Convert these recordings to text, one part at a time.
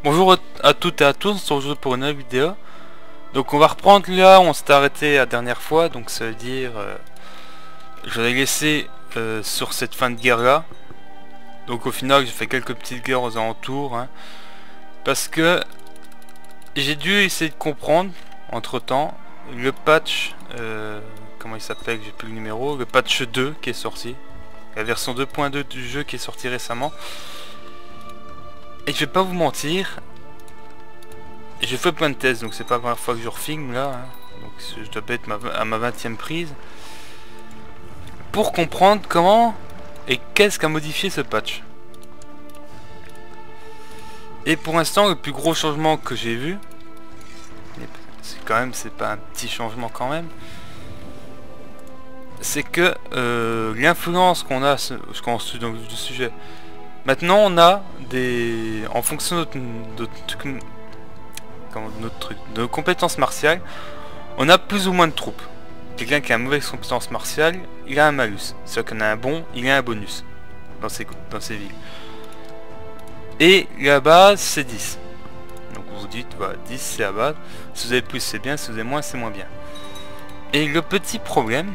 Bonjour à toutes et à tous, on se retrouve pour une nouvelle vidéo. Donc on va reprendre là où on s'est arrêté la dernière fois, donc ça veut dire je l'ai laissé sur cette fin de guerre là. Donc au final j'ai fait quelques petites guerres aux alentours, hein, parce que j'ai dû essayer de comprendre entre temps le patch, comment il s'appelle, j'ai plus le numéro, le patch 2 qui est sorti, la version 2.2 du jeu qui est sorti récemment. Et je vais pas vous mentir, j'ai fait plein de tests, donc c'est pas la première fois que je refilme là, hein. Donc je dois être à ma 20e prise pour comprendre comment et qu'est-ce qu'a modifié ce patch. Et pour l'instant le plus gros changement que j'ai vu, c'est pas un petit changement quand même, c'est que l'influence qu'on a, je commence dans le sujet. Maintenant on a des, en fonction de nos compétences martiales, on a plus ou moins de troupes. Quelqu'un qui a une mauvaise compétence martiale, il a un malus. C'est-à-dire qu'on a un bon, il a un bonus dans ses villes. Et la base c'est 10. Donc vous vous dites, voilà, 10 c'est la base. Si vous avez plus c'est bien, si vous avez moins c'est moins bien. Et le petit problème,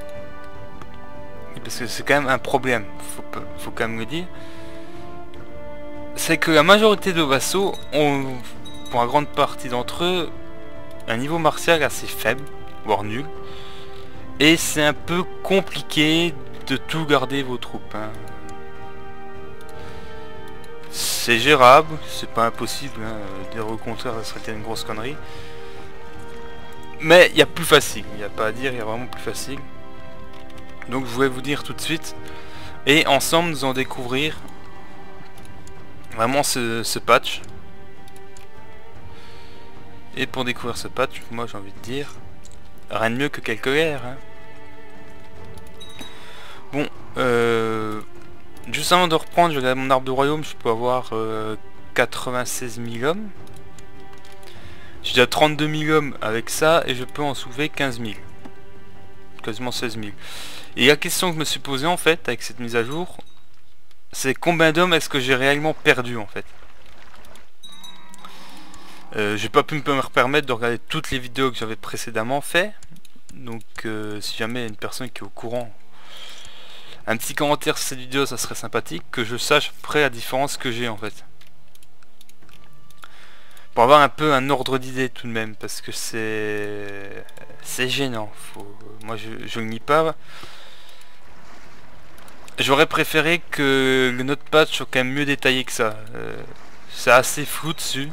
parce que c'est quand même un problème, faut quand même le dire, c'est que la majorité de vassaux ont, pour la grande partie d'entre eux, un niveau martial assez faible, voire nul. Et c'est un peu compliqué de tout garder vos troupes, hein. C'est gérable, c'est pas impossible, hein. Dire au contraire, ça serait une grosse connerie. Mais il y a plus facile, il n'y a pas à dire, il y a vraiment plus facile. Donc je voulais vous dire tout de suite. Et ensemble nous allons découvrir vraiment ce patch. Et pour découvrir ce patch, moi j'ai envie de dire, rien de mieux que quelques guerres, hein. Bon, juste avant de reprendre, je regarde mon arbre de royaume, je peux avoir 96 000 hommes. J'ai déjà 32 000 hommes avec ça et je peux en soulever 15 000. Quasiment 16 000. Et la question que je me suis posée en fait avec cette mise à jour, c'est combien d'hommes est-ce que j'ai réellement perdu en fait. J'ai pas pu me permettre de regarder toutes les vidéos que j'avais précédemment fait. Donc si jamais il y a une personne qui est au courant, un petit commentaire sur cette vidéo ça serait sympathique, que je sache après la différence que j'ai en fait. Pour avoir un peu un ordre d'idée tout de même, parce que c'est gênant. Moi je le nie pas. J'aurais préféré que le note patch soit quand même mieux détaillé que ça. C'est assez flou dessus.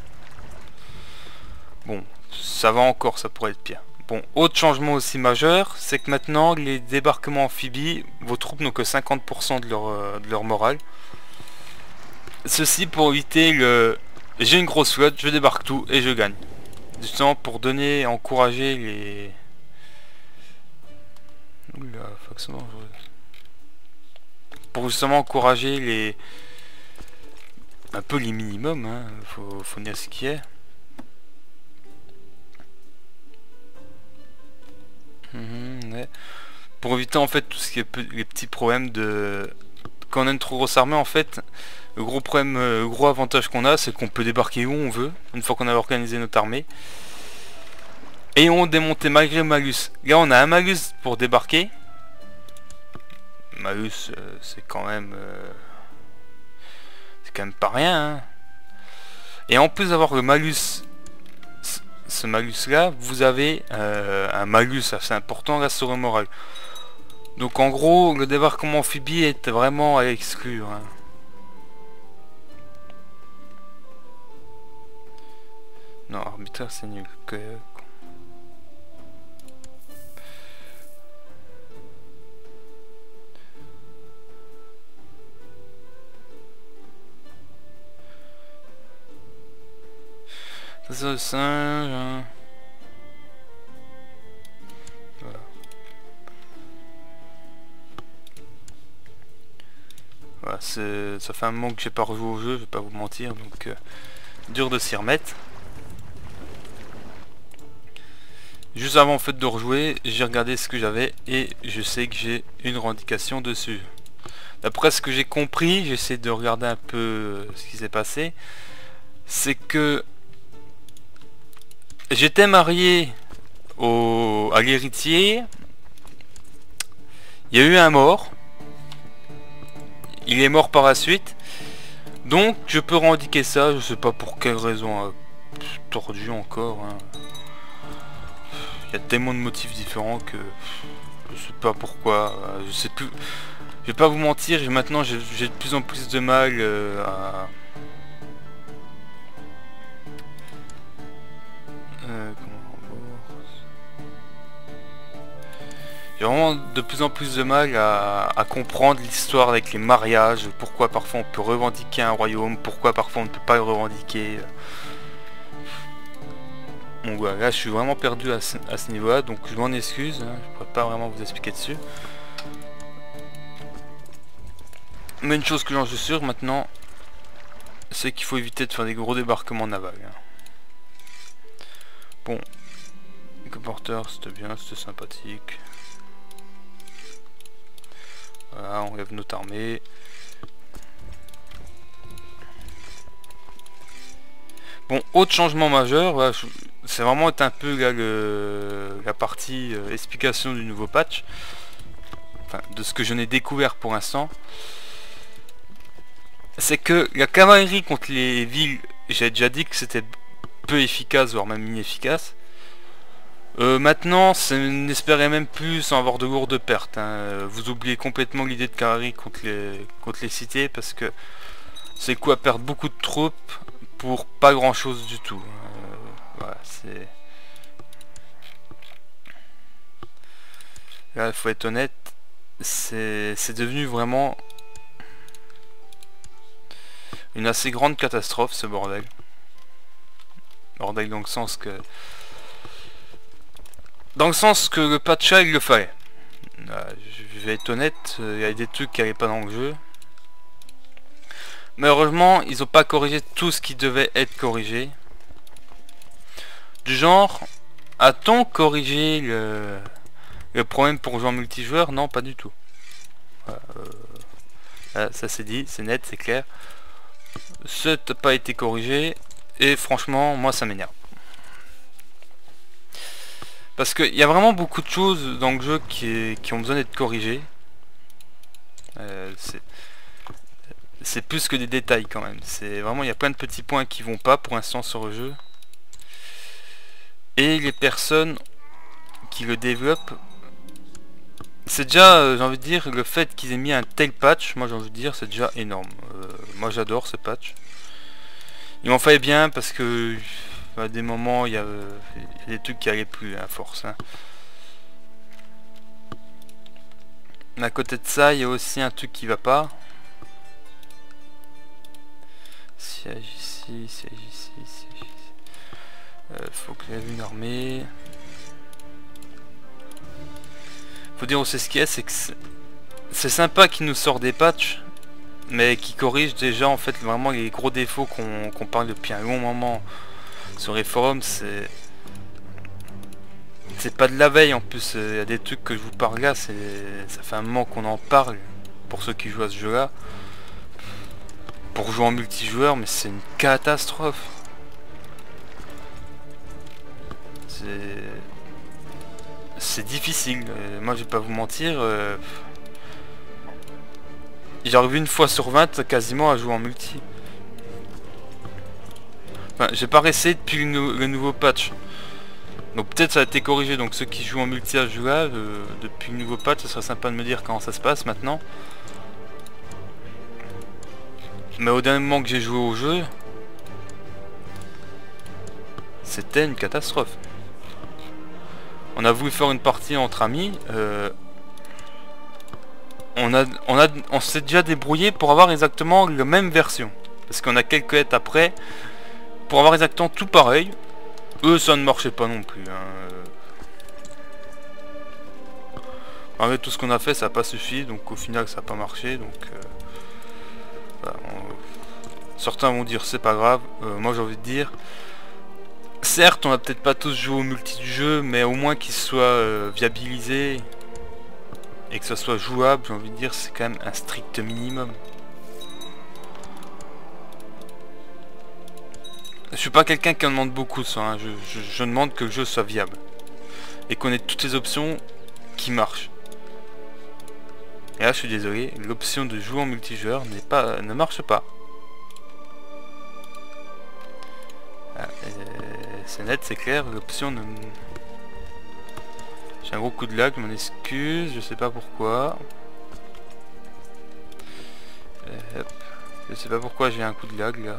Bon, ça va encore, ça pourrait être pire. Bon, autre changement aussi majeur, c'est que maintenant les débarquements amphibies, vos troupes n'ont que 50% de leur morale. Ceci pour éviter le... J'ai une grosse flotte, je débarque tout et je gagne. Justement pour donner, encourager les... Oula, faction dangereuse. Pour justement encourager les... Un peu les minimums, hein. Faut dire ce qui est. Ouais. Pour éviter en fait tout ce qui est les petits problèmes de... Quand on a une trop grosse armée en fait, le gros problème, le gros avantage qu'on a c'est qu'on peut débarquer où on veut, une fois qu'on a organisé notre armée. Et on démontait malgré le malus. Là on a un malus pour débarquer. Malus c'est quand même pas rien, hein. Et en plus d'avoir le malus, ce malus là, vous avez un malus assez important là sur le moral. Donc en gros le débarquement amphibie est vraiment à exclure, hein. Non, arbitraire c'est nul. C'est le singe, hein. Voilà. Voilà, ça fait un moment que j'ai pas rejoué au jeu, je vais pas vous mentir, donc dur de s'y remettre. Juste avant en fait de rejouer, j'ai regardé ce que j'avais et je sais que j'ai une revendication dessus. D'après ce que j'ai compris, j'essaie de regarder un peu ce qui s'est passé. c'est que j'étais marié à l'héritier. Il y a eu un mort. Il est mort par la suite. Donc je peux revendiquer ça. Je sais pas pour quelle raison. Tordu encore. Hein. Il y a tellement de motifs différents que je sais pas pourquoi. Je sais plus. Je vais pas vous mentir. Maintenant j'ai de plus en plus de mal à... J'ai vraiment de plus en plus de mal à comprendre l'histoire avec les mariages, pourquoi parfois on peut revendiquer un royaume, pourquoi parfois on ne peut pas le revendiquer. Bon voilà, là je suis vraiment perdu à ce niveau-là, donc je m'en excuse, hein, je pourrais pas vraiment vous expliquer dessus. Mais une chose que j'en suis sûr maintenant, c'est qu'il faut éviter de faire des gros débarquements navals. Hein. Bon, les comporteurs c'était bien, c'était sympathique. Voilà, on lève notre armée. Bon, autre changement majeur, voilà, c'est vraiment un peu là, la partie explication du nouveau patch. Enfin, de ce que je n'ai découvert pour l'instant. C'est que la cavalerie contre les villes, j'ai déjà dit que c'était peu efficace, voire même inefficace. Maintenant, n'espérez même plus sans avoir de lourdes pertes. Hein. Vous oubliez complètement l'idée de cavalerie contre les cités parce que c'est quoi perdre beaucoup de troupes pour pas grand chose du tout. Voilà, c'est... Là, il faut être honnête, c'est devenu vraiment une assez grande catastrophe ce bordel. Bordel dans le sens que... Dans le sens que le patcha il le fallait. Je vais être honnête, il y a des trucs qui n'allaient pas dans le jeu. Malheureusement, ils n'ont pas corrigé tout ce qui devait être corrigé. Du genre, a-t-on corrigé le problème pour jouer en multijoueur? Non, pas du tout. Ça c'est dit, c'est net, c'est clair. Ça n'a pas été corrigé. Et franchement, moi ça m'énerve. Parce qu'il y a vraiment beaucoup de choses dans le jeu qui ont besoin d'être corrigées. C'est plus que des détails quand même. C'est vraiment, il y a plein de petits points qui vont pas pour l'instant sur le jeu. Et les personnes qui le développent, c'est déjà, j'ai envie de dire, le fait qu'ils aient mis un tel patch, moi j'ai envie de dire, c'est déjà énorme. Moi j'adore ce patch. Il m'en fallait bien parce que à des moments il y a des trucs qui allaient plus à force. Hein. Mais à côté de ça, il y a aussi un truc qui va pas. Siège ici, siège ici, siège ici. Faut que j'aie une armée. Faut dire aussi ce qu'il y a, c'est que c'est sympa qu'ils nous sortent des patchs, mais qui corrigent déjà en fait vraiment les gros défauts qu'on parle depuis un long moment sur les forums. C'est pas de la veille en plus, il y a des trucs que je vous parle là, ça fait un moment qu'on en parle pour ceux qui jouent à ce jeu là. Pour jouer en multijoueur, mais c'est une catastrophe. C'est difficile. Moi je vais pas vous mentir. J'arrive une fois sur 20 quasiment à jouer en multi. Enfin, j'ai pas réessayé depuis le nouveau patch. Donc peut-être ça a été corrigé. Donc ceux qui jouent en multi à ce jeu là, depuis le nouveau patch, ça serait sympa de me dire comment ça se passe maintenant. Mais au dernier moment que j'ai joué au jeu, c'était une catastrophe. On a voulu faire une partie entre amis. On s'est déjà débrouillé pour avoir exactement la même version. Parce qu'on a quelques hêtes après pour avoir exactement tout pareil. Eux, ça ne marchait pas non plus. Hein. Malgré tout ce qu'on a fait, ça n'a pas suffi. Donc au final, ça n'a pas marché. Donc voilà, certains vont dire c'est pas grave. Moi, j'ai envie de dire, certes, on va peut-être pas tous jouer au multi du jeu, mais au moins qu'il soit viabilisé et que ça soit jouable, j'ai envie de dire, c'est quand même un strict minimum. suis pas quelqu'un qui en demande beaucoup ça, hein. Je demande que le jeu soit viable. Et qu'on ait toutes les options qui marchent. Et là je suis désolé, l'option de jouer en multijoueur ne marche pas. Ah, c'est net, c'est clair, l'option ne... J'ai un gros coup de lag, je m'en excuse, je sais pas pourquoi. Hop. Je sais pas pourquoi j'ai un coup de lag là.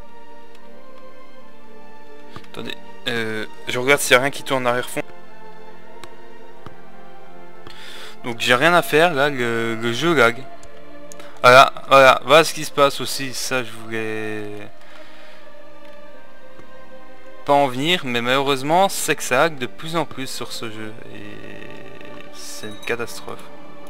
Attendez, je regarde s'il n'y a rien qui tourne en arrière-fond. Donc j'ai rien à faire là, le jeu lag. Voilà ce qui se passe aussi, ça je voulais pas en venir, mais malheureusement c'est que ça lag de plus en plus sur ce jeu et c'est une catastrophe.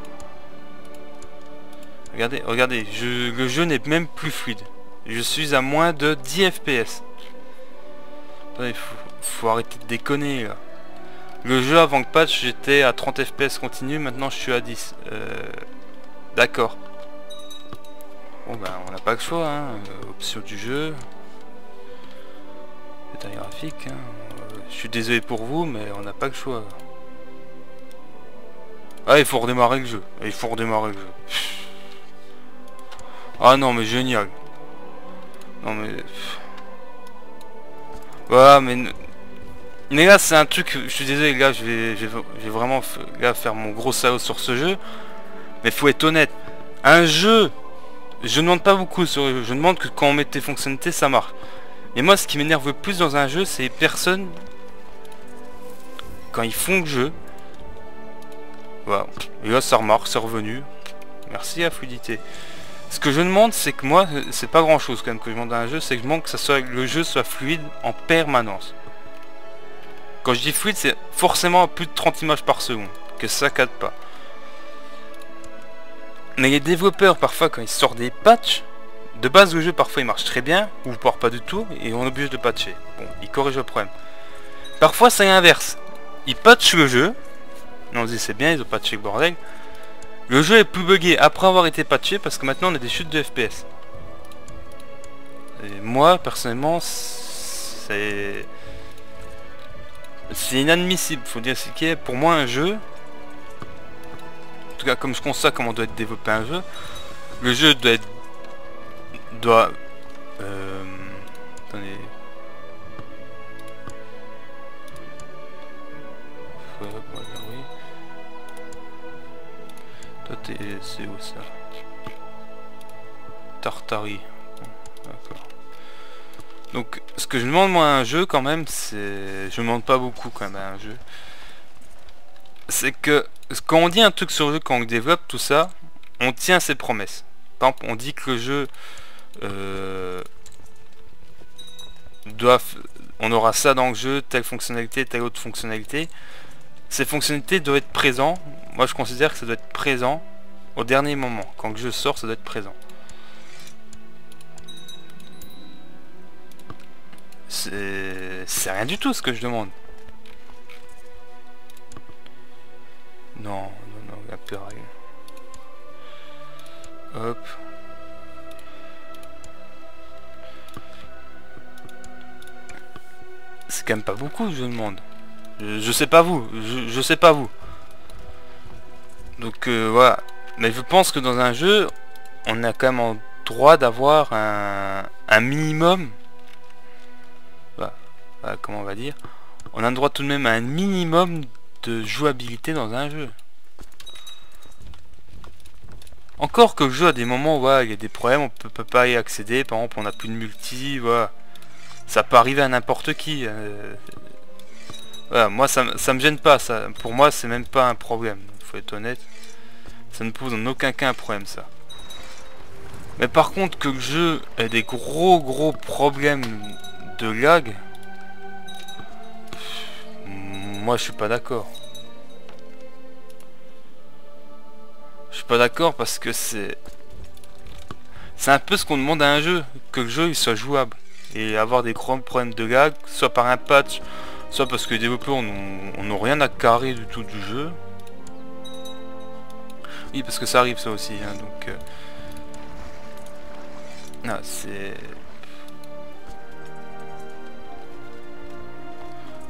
Regardez, le jeu n'est même plus fluide. Je suis à moins de 10 FPS. Attendez, faut arrêter de déconner là. Le jeu avant le patch j'étais à 30 FPS continu, maintenant je suis à 10. D'accord. Bon ben on n'a pas le choix, hein. Option du jeu. Détail graphique, hein. Je suis désolé pour vous mais on n'a pas le choix. Ah il faut redémarrer le jeu. Ah non mais génial. Non mais... Voilà mais là c'est un truc, je suis désolé là je vais vraiment là, faire mon gros salaud sur ce jeu. Mais faut être honnête. Un jeu, je ne demande pas beaucoup sur le jeu, je demande que quand on met des fonctionnalités ça marche. Et moi ce qui m'énerve le plus dans un jeu c'est les personnes quand ils font le jeu. Voilà. Et là ça remarque, c'est revenu. Merci à fluidité. Ce que je demande c'est que moi, c'est pas grand chose quand même que je demande dans un jeu, c'est que je demande que le jeu soit fluide en permanence. Quand je dis fluide c'est forcément à plus de 30 images par seconde, que ça cadre pas. Mais les développeurs parfois quand ils sortent des patchs, de base le jeu parfois il marche très bien, ou pas du tout, et on est obligé de patcher. Bon, ils corrigent le problème. Parfois c'est l'inverse. Ils patchent le jeu, on se dit c'est bien, ils ont patché le bordel. Le jeu est plus buggé après avoir été patché parce que maintenant on a des chutes de FPS. Et moi personnellement c'est inadmissible, faut dire ce qui est. Pour moi un jeu, en tout cas comme je constate comment doit être développé un jeu, le jeu doit attendez. Oui. Toi c'est où ça? Tartari. D'accord. Donc ce que je demande moi à un jeu quand même, c'est... Je demande pas beaucoup quand même à un jeu. C'est que quand on dit un truc sur le jeu, quand on le développe, tout ça, on tient ses promesses. Par exemple, on dit que le jeu on aura ça dans le jeu, telle fonctionnalité, telle autre fonctionnalité. Ces fonctionnalités doivent être présentes. Moi je considère que ça doit être présent au dernier moment. Quand le jeu sort, ça doit être présent. C'est rien du tout ce que je demande. Non, la peur. Hop. C'est quand même pas beaucoup, je demande. Je sais pas vous, je sais pas vous. Donc voilà. Mais je pense que dans un jeu, on a quand même en droit d'avoir un minimum. Voilà, comment on va dire. On a le droit tout de même à un minimum de jouabilité dans un jeu. Encore que le jeu à des moments, voilà, il y a des problèmes, on peut pas y accéder. Par exemple, on n'a plus de multi, voilà. Ça peut arriver à n'importe qui. Voilà, moi ça me gêne pas, ça. Pour moi c'est même pas un problème, faut être honnête. Ça ne pose en aucun cas un problème ça. Mais par contre que le jeu ait des gros problèmes de lag, moi je suis pas d'accord. Je suis pas d'accord parce que c'est un peu ce qu'on demande à un jeu, que le jeu il soit jouable. Et avoir des grands problèmes de lag, soit par un patch, soit parce que les développeurs n'ont rien à carrer du tout du jeu. Oui, parce que ça arrive ça aussi, hein, donc... Non, c'est...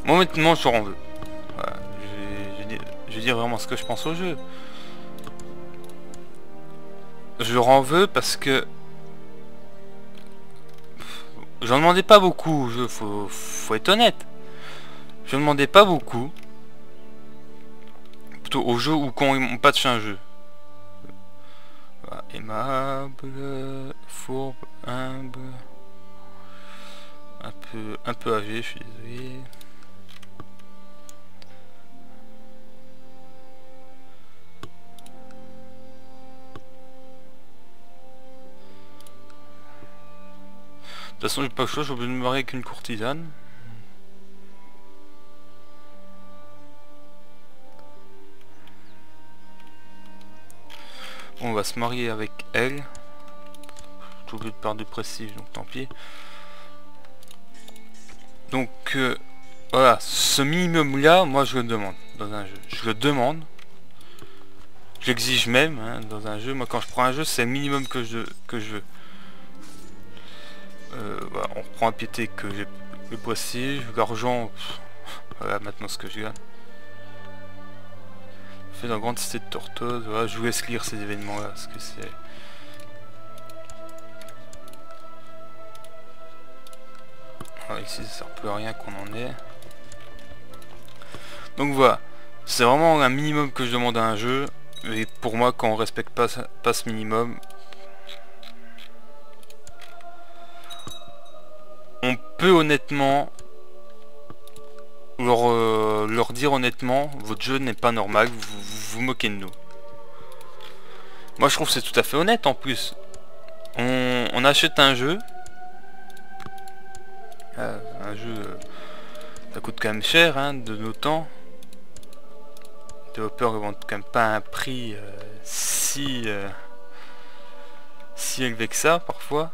Moi honnêtement je en veux. Voilà, je vais dire vraiment ce que je pense au jeu. Je leur en veux parce que j'en demandais pas beaucoup au jeu, faut être honnête. Je demandais pas beaucoup. Plutôt au jeu ou quand on patch un jeu. Voilà, aimable, fourbe, humble. Un peu âgé, je suis désolé. De toute façon j'ai pas le choix, j'ai obligé de me marier avec une courtisane. On va se marier avec elle. J'ai oublié de perdre du prestige, donc tant pis. Donc voilà, ce minimum là, moi je le demande dans un jeu. Je le demande. J'exige même hein, dans un jeu. Moi quand je prends un jeu, c'est le minimum que je veux. Voilà, on reprend à piété que j'ai le prestige, l'argent, voilà maintenant ce que je gagne. Fait dans la grande cité de Tortoise, voilà, je vous laisse lire ces événements là, parce que c'est... Voilà, ici ça sert plus à rien qu'on en est. Donc voilà, c'est vraiment un minimum que je demande à un jeu, et pour moi quand on respecte pas ce minimum, on peut honnêtement leur dire honnêtement, votre jeu n'est pas normal, vous moquez de nous. Moi je trouve que c'est tout à fait honnête en plus. On achète un jeu. Un jeu, ça coûte quand même cher hein, de nos temps. Les développeurs ne vendent quand même pas un prix si élevé que ça parfois.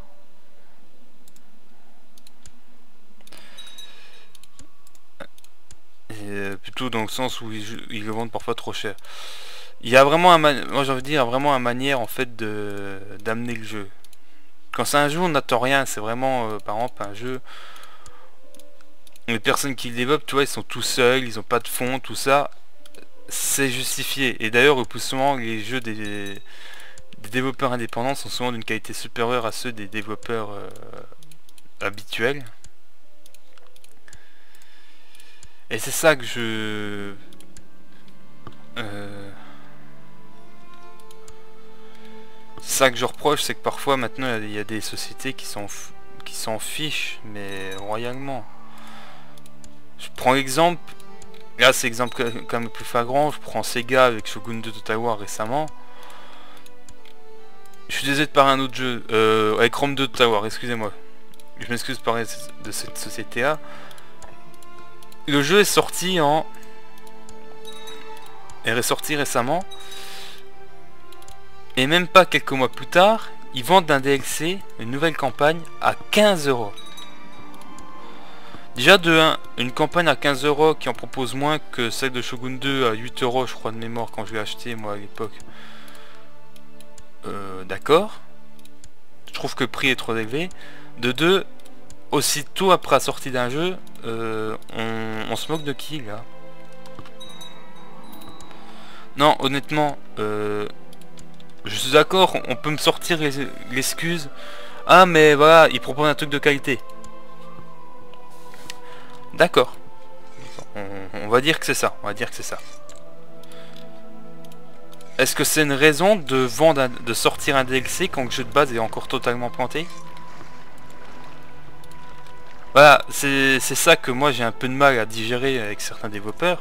Plutôt dans le sens où ils le vendent parfois trop cher. Il y a vraiment moi j'ai envie de dire vraiment une manière en fait d'amener le jeu. Quand c'est un jeu on n'attend rien, c'est vraiment par exemple un jeu. Les personnes qui le développent, tu vois, ils sont tout seuls, ils ont pas de fond, tout ça, c'est justifié. Et d'ailleurs le plus souvent les jeux des développeurs indépendants sont souvent d'une qualité supérieure à ceux des développeurs habituels. Et c'est ça que c'est ça que je reproche, c'est que parfois maintenant il y a des sociétés qui s'en fichent, mais royalement. Je prends l'exemple, là c'est l'exemple quand même le plus flagrant, je prends Sega avec Shogun 2 Total War récemment. Je suis désolé de parler un autre jeu, avec Rome 2 Total War, excusez-moi. Je m'excuse de parler de cette société là. Le jeu est sorti est ressorti récemment. Et même pas quelques mois plus tard, ils vendent un DLC, une nouvelle campagne, à 15 €. Déjà de 1, une campagne à 15 € qui en propose moins que celle de Shogun 2 à 8 € je crois de mémoire quand je l'ai acheté moi à l'époque. D'accord. Je trouve que le prix est trop élevé. De 2, aussitôt après la sortie d'un jeu, on se moque de qui là? Non, honnêtement, je suis d'accord, on peut me sortir l'excuse. Ah mais voilà, il propose un truc de qualité. D'accord. On va dire que c'est ça, on va dire que c'est ça. Est-ce que c'est une raison de de sortir un DLC quand le jeu de base est encore totalement planté? Voilà, c'est ça que moi j'ai un peu de mal à digérer avec certains développeurs.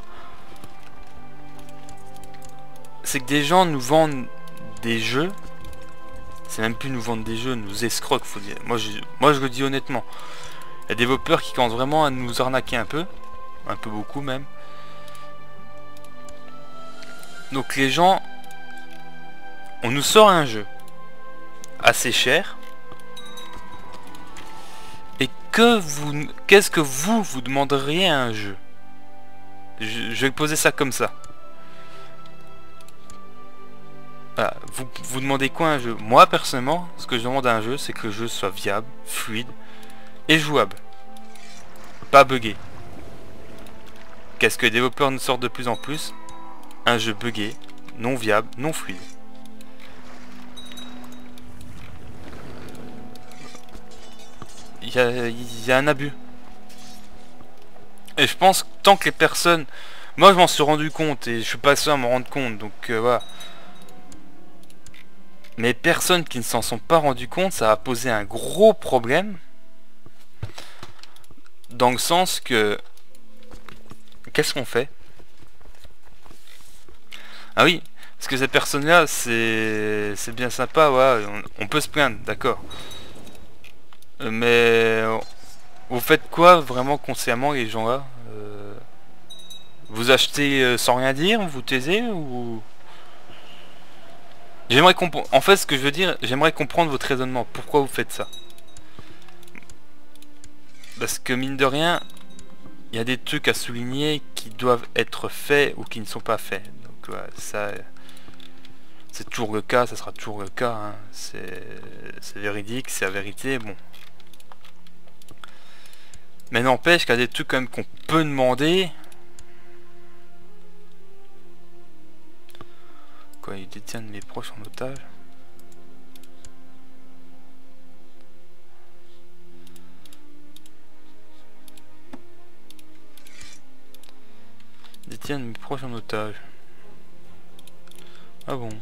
C'est que des gens nous vendent des jeux. C'est même plus nous vendre des jeux, nous escroquent, faut dire. Moi je le dis honnêtement. Il y a des développeurs qui commencent vraiment à nous arnaquer un peu beaucoup même. Donc les gens, on nous sort un jeu assez cher. Et qu'est-ce que vous demanderiez à un jeu? Je vais poser ça comme ça. Voilà, vous demandez quoi à un jeu? Moi personnellement, ce que je demande à un jeu, c'est que le jeu soit viable, fluide et jouable. Pas buggé. qu'est-ce que les développeurs nous sortent de plus en plus? Un jeu buggé, non viable, non fluide. Il y a un abus. Et je pense que tant que les personnes... Moi je m'en suis rendu compte et je suis pas seul à m'en rendre compte, donc voilà. Mais les personnes qui ne s'en sont pas rendues compte, ça va poser un gros problème. Dans le sens que... Qu'est-ce qu'on fait? Ah oui, parce que ces personnes-là, c'est bien sympa, ouais, on peut se plaindre, d'accord. Mais vous faites quoi vraiment consciemment les gens-là? Vous achetez sans rien dire, vous taisez ou... J'aimerais comprendre... En fait, ce que je veux dire, j'aimerais comprendre votre raisonnement. Pourquoi vous faites ça? Parce que mine de rien, il y a des trucs à souligner qui doivent être faits ou qui ne sont pas faits. Donc ouais, ça... C'est toujours le cas, ça sera toujours le cas. Hein. C'est véridique, c'est la vérité, bon. Mais n'empêche qu'il y a des trucs quand même qu'on peut demander. Quoi, ils détiennent mes proches en otage? Ils détiennent mes proches en otage. Ah bon?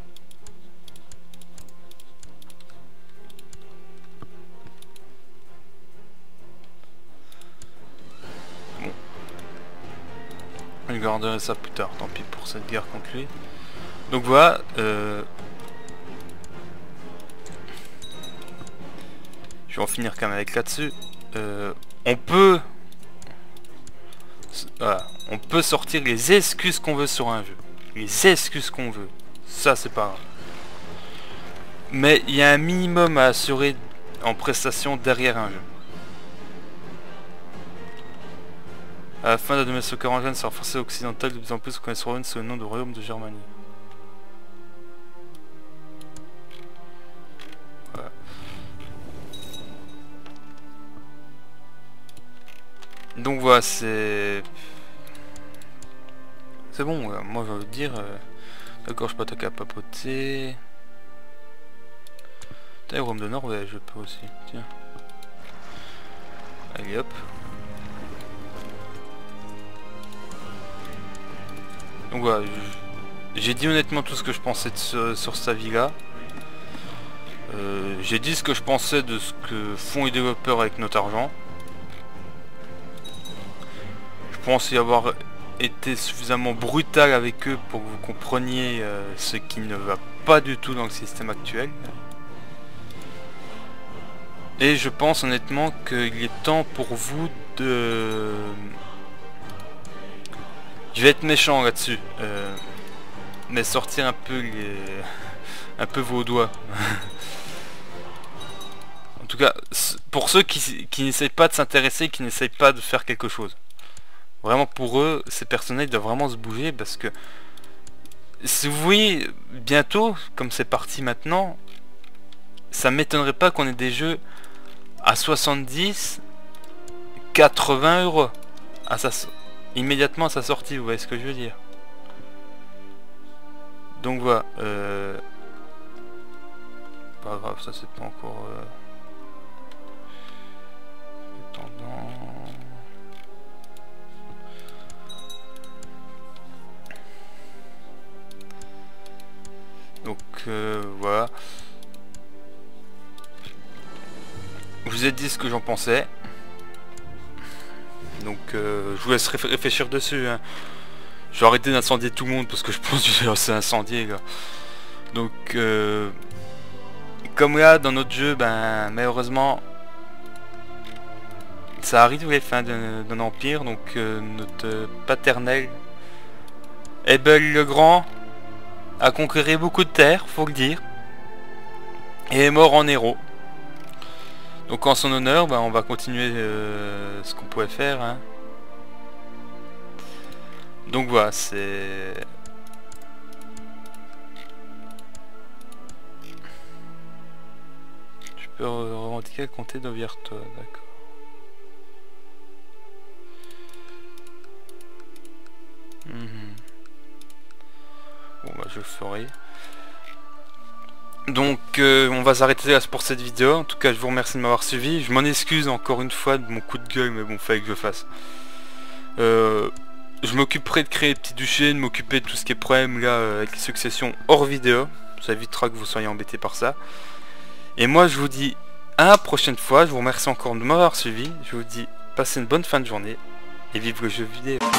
Bon. Je garderai ça plus tard, tant pis pour cette guerre contre lui. Donc voilà, je vais en finir quand même avec là-dessus. Voilà, on peut sortir les excuses qu'on veut sur un jeu. Les excuses qu'on veut. Ça c'est pas grave. Mais il y a un minimum à assurer en prestation derrière un jeu. À la fin de la domination carolingienne sera forcée occidentale, de plus en plus connaîtront sous le nom de royaume de Germanie. Voilà. Donc voilà, c'est bon, moi je veux dire... D'accord, je peux attaquer à papoter. Putain, royaume de Norvège, je peux aussi, tiens. Allez hop. Donc voilà, j'ai dit honnêtement tout ce que je pensais sur sa vie-là. J'ai dit ce que je pensais de ce que font les développeurs avec notre argent. Je pense y avoir été suffisamment brutal avec eux pour que vous compreniez ce qui ne va pas du tout dans le système actuel. Et je pense honnêtement qu'il est temps pour vous de... Je vais être méchant là-dessus, mais sortir un peu vos doigts. En tout cas, pour ceux qui n'essayent pas de s'intéresser, qui n'essayent pas de faire quelque chose. Vraiment pour eux, ces personnages doivent vraiment se bouger parce que si vous voyez bientôt, comme c'est parti maintenant, ça m'étonnerait pas qu'on ait des jeux à 70, 80 euros immédiatement à sa sortie, vous voyez ce que je veux dire. Donc voilà, pas grave, ça c'est pas encore attendant. Donc voilà. Je vous ai dit ce que j'en pensais. Donc je vous laisse réfléchir dessus. Hein. Je vais arrêter d'incendier tout le monde parce que je pense que je vais lancer incendier là. Donc comme là dans notre jeu, ben malheureusement ça arrive les fins d'un empire. Donc notre paternel Abel le Grand a conquéré beaucoup de terres, faut le dire, et est mort en héros. Donc en son honneur, ben, on va continuer ce qu'on pouvait faire. Hein. Donc voilà, c'est... Tu peux revendiquer le comté d'Oviertois, d'accord. ferai. Donc on va s'arrêter là pour cette vidéo. En tout cas, je vous remercie de m'avoir suivi. Je m'en excuse encore une fois de mon coup de gueule, mais bon, fallait que je fasse. Je m'occuperai de créer des petits duchés, de m'occuper de tout ce qui est problème là avec les successions hors vidéo. Ça évitera que vous soyez embêtés par ça. Et moi je vous dis à la prochaine fois. Je vous remercie encore de m'avoir suivi. Je vous dis passez une bonne fin de journée et vive le jeu vidéo.